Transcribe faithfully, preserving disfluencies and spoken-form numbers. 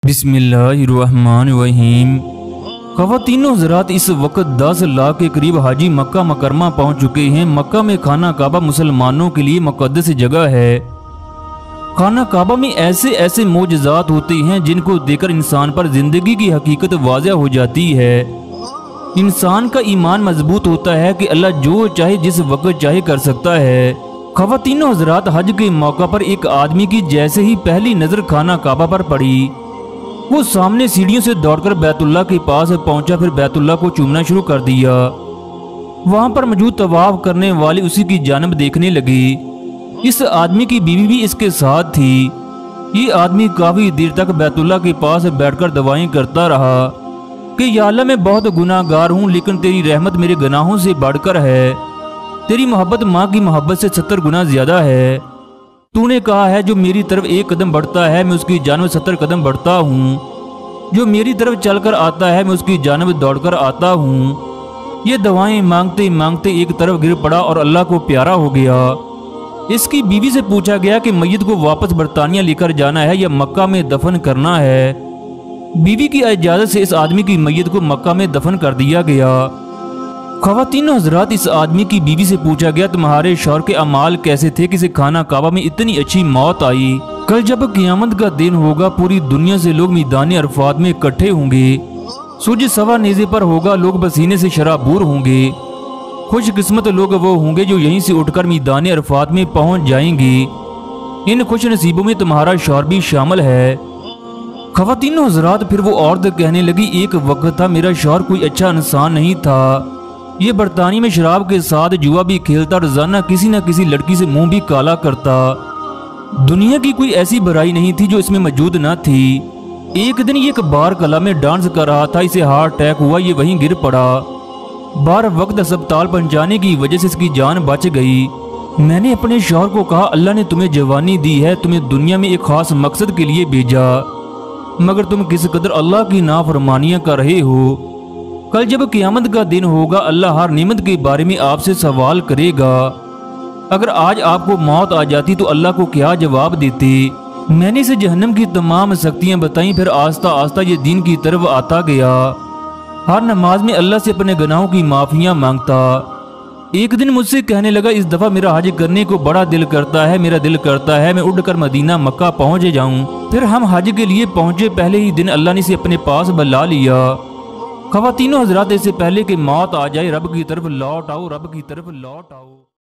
بسم اللہ الرحمن الرحیم۔ خواتین و حضرات، اس وقت دس لاکھ کے قریب حاجی مکہ مکرمہ پہنچ چکے ہیں۔ مکہ میں خانہ کعبہ مسلمانوں کے لیے مقدس جگہ ہے۔ خانہ کعبہ میں ایسے ایسے معجزات ہوتے ہیں جن کو دیکھ کر انسان پر زندگی کی حقیقت واضح ہو جاتی ہے۔ انسان کا ایمان مضبوط ہوتا ہے کہ اللہ جو چاہے جس وقت چاہے کر سکتا ہے۔ خواتین و حضرات، حج کے موقع پر ایک آدمی کی جیسے ہی پہلی نظر خانہ کعبہ پر پڑی، وہ سامنے سیڑھیوں سے دوڑ کر بیت اللہ کے پاس پہنچا، پھر بیت اللہ کو چومنا شروع کر دیا۔ وہاں پر موجود طواف کرنے والے اسی کی جانب دیکھنے لگے۔ اس آدمی کی بیوی بھی اس کے ساتھ تھی۔ یہ آدمی کافی دیر تک بیت اللہ کے پاس بیٹھ کر دعائیں کرتا رہا کہ یا اللہ، میں بہت گناہ گار ہوں، لیکن تیری رحمت میرے گناہوں سے بڑھ کر ہے۔ تیری محبت ماں کی محبت سے ستر گنا زیادہ ہے۔ تو نے کہا ہے جو میری طرف ایک قدم بڑھتا ہے میں اس کی جانب ستر قدم بڑھتا ہوں، جو میری طرف چل کر آتا ہے میں اس کی جانب دوڑ کر آتا ہوں۔ یہ دعائیں مانگتے مانگتے ایک طرف گر پڑا اور اللہ کو پیارا ہو گیا۔ اس کی بیوی سے پوچھا گیا کہ میت کو واپس برطانیہ لے کر جانا ہے یا مکہ میں دفن کرنا ہے۔ بیوی کی اجازت سے اس آدمی کی میت کو مکہ میں دفن کر دیا گیا۔ خواتین و حضرات، اس آدمی کی بیوی سے پوچھا گیا تمہارے شوہر کے اعمال کیسے تھے کہ اسے خانہ کعبہ میں اتنی اچھی موت آئی؟ کل جب قیامت کا دن ہوگا پوری دنیا سے لوگ میدان عرفات میں اکٹھے ہوں گے، سورج سوا نیزے پر ہوگا، لوگ پسینے سے شرابور ہوں گے۔ خوش قسمت لوگ وہ ہوں گے جو یہیں سے اٹھ کر میدان عرفات میں پہنچ جائیں گے۔ ان خوش نصیبوں میں تمہارا شوہر بھی شامل ہے۔ خواتین و حضرات، پھر وہ عورت کہنے لگی ایک وقت تھا میرا شوہر کوئی اچھا انسان نہیں تھا، یہ برطانیہ میں شراب کے ساتھ جوا بھی کھیلتا، روزانہ کسی نہ کسی لڑکی سے منہ بھی کالا کرتا۔ دنیا کی کوئی ایسی برائی نہیں تھی جو اس میں موجود نہ تھی۔ ایک دن یہ ایک بار کلا میں ڈانس کر رہا تھا، اسے ہارٹ اٹیک ہوا، یہ وہیں گر پڑا۔ بار وقت اسپتال پہنچانے کی وجہ سے اس کی جان بچ گئی۔ میں نے اپنے شوہر کو کہا اللہ نے تمہیں جوانی دی ہے، تمہیں دنیا میں ایک خاص مقصد کے لیے بھیجا، مگر تم کس قدر اللہ کی نافرمانیاں کر رہے ہو۔ کل جب قیامت کا دن ہوگا اللہ ہر نعمت کے بارے میں آپ سے سوال کرے گا۔ اگر آج آپ کو موت آ جاتی تو اللہ کو کیا جواب دیتے؟ میں نے اسے جہنم کی تمام سختیاں بتائیں، پھر آہستہ آہستہ یہ دین کی طرف آتا گیا۔ ہر نماز میں اللہ سے اپنے گناہوں کی معافیاں مانگتا۔ ایک دن مجھ سے کہنے لگا اس دفعہ میرا حج کرنے کو بڑا دل کرتا ہے، میرا دل کرتا ہے میں اڑ کر مدینہ مکہ پہنچ جاؤں۔ پھر ہم حج کے لیے پہنچے، پہلے ہی دن اللہ نے اسے اپنے پاس بلا لیا۔ خواتین و حضرات، اس سے پہلے کہ موت آ جائے رب کی طرف لوٹ آؤ، رب کی طرف لوٹ آؤ۔